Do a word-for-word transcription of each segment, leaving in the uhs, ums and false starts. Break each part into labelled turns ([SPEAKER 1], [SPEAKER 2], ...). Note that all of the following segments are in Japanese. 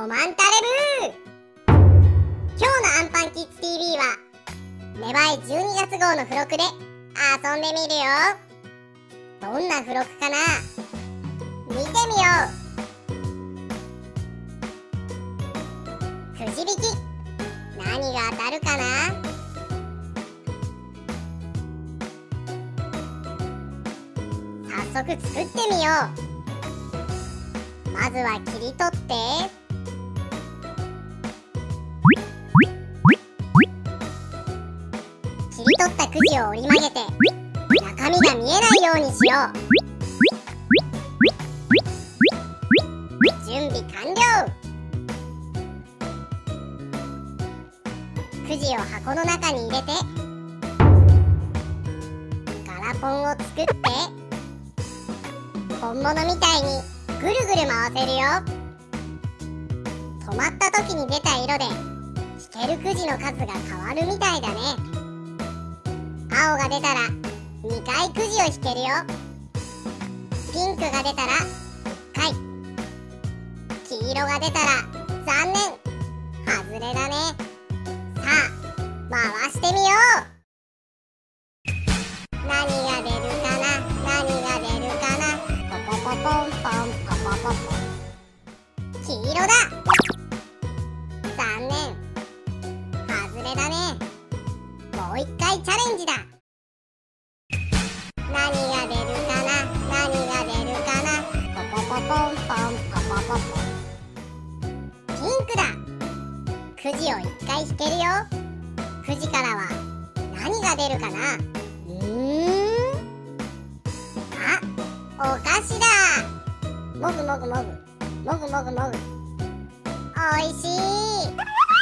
[SPEAKER 1] コマンタレブー。今日のアンパンキッズ ティーブイ は芽生えじゅうにがつ号の付録で遊んでみるよ。どんな付録かな、見てみよう。くじ引き、何が当たるかな。早速作ってみよう。まずは切り取って切り取ったくじを折り曲げて中身が見えないようにしよう。準備完了。くじを箱の中に入れてガラポンを作って本物みたいにぐるぐる回せるよ。止まった時に出た色で引けるくじの数が変わるみたいだね。青が出たらにかいくじを引けるよ。ピンクが出たらいっかい、黄色が出たら残念、外れだね。さあ回してみよう。何が出るかな、何が出るかな。ポポポポンポンポポポポン、黄色だ。残念、外れだね。もう一回チャレンジだ。何が出るかな、何が出るかな。ポポポポンポンポポポポン、ピンクだ。くじを一回引けるよ。くじからは何が出るかな。うーん、あ、お菓子だ。もぐもぐもぐもぐもぐもぐ、おいしい。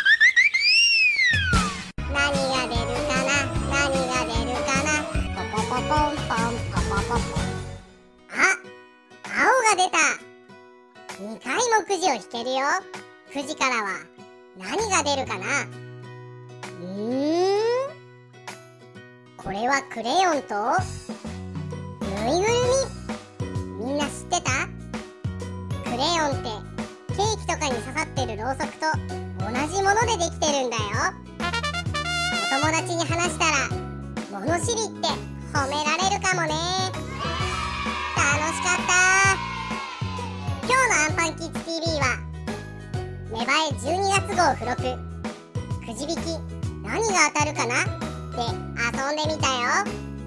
[SPEAKER 1] 何が出るかな、何が出るかな。ポポポポンポンポポポポン、あ、青が出た。にかいもくじを引けるよ。くじからは何が出るかな。うーん、これはクレヨンとぬいぐるみ。みんな知ってた？クレヨンってケーキとかに刺さってるろうそくと同じものでできてるんだよ。お友達に話したら物知りって褒められるかもね。楽しかった。今日のアンパンキッズ ティーブイ は芽生えじゅうにがつ号付録くじ引き、何が当たるかなで遊んでみたよ。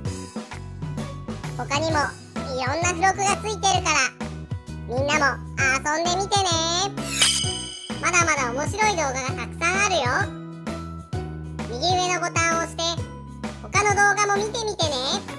[SPEAKER 1] 他にもいろんな付録がついてるからみんなも遊んでみてね。まだまだ面白い動画がたくさんあるよ。右上のボタンを押して他の動画も見てみてね。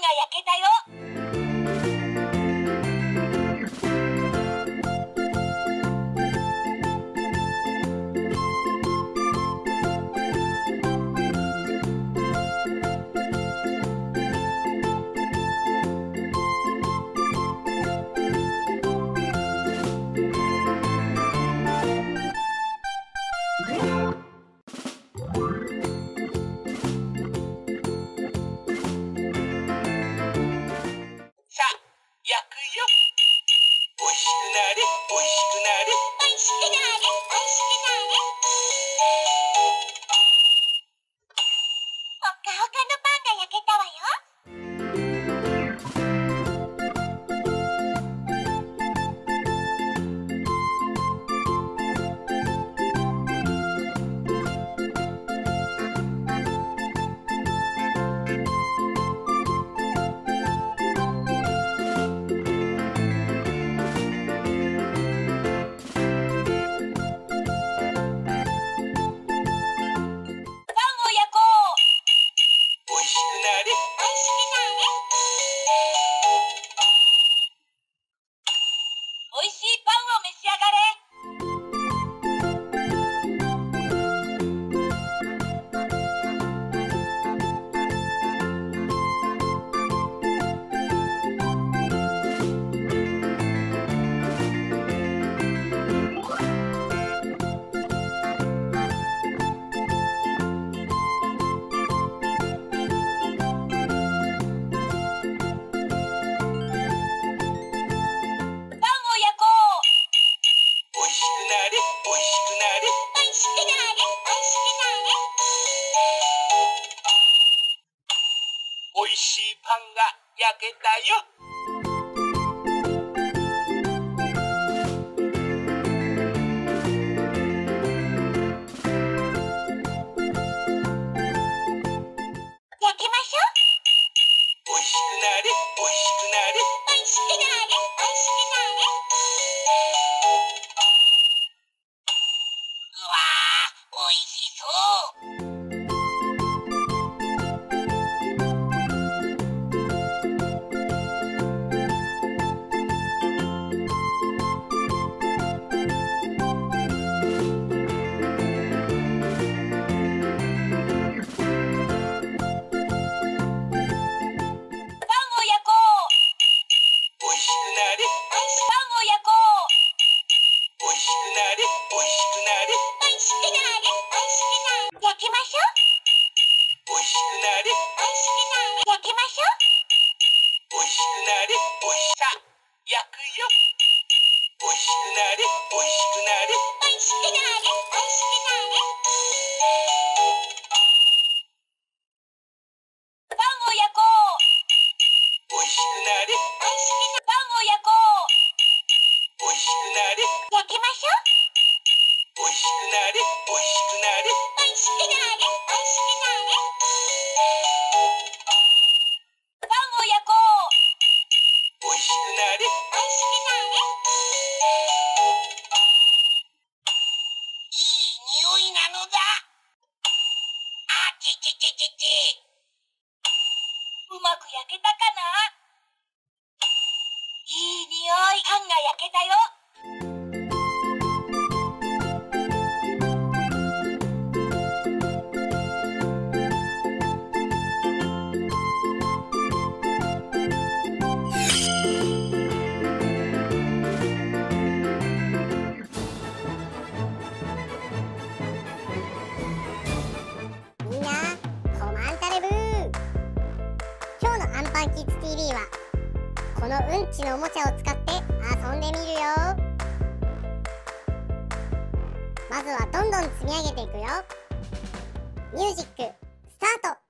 [SPEAKER 2] 焼けたよ。さあ、焼くよ。おいしくなれ、おいしくなれ。おいしくなれ、おいしくなれ。ほかほかのパンが焼けたわよ。おいしいパンを召し上がれ。おいしいパンが焼けたよ。焼きましょう。おいしくなれ、おいしくなれ。おいしくなれ、おいしくなれ。うわー、おいしそう。焼くよ。おいしくなれ、おいしくなれ。おいしくなれ、おいしくなれ。パンを焼こう。おいしくなれ、おいしくなれ。パンを焼こう。おいしくなれ。焼きましょう。おいしくなれ、おいしくなれ。おいしくなれ、おいしくなれ。パンを焼こう。おいしくなれ。うまく焼けたかな？いい匂い。パンが焼けたよ。
[SPEAKER 1] みんな、コマンタレブー。今日のアンパンキッズ ティーブイ はこのうんちのおもちゃを使って遊んでみるよ。まずはどんどん積み上げていくよ。ミュージックスタート。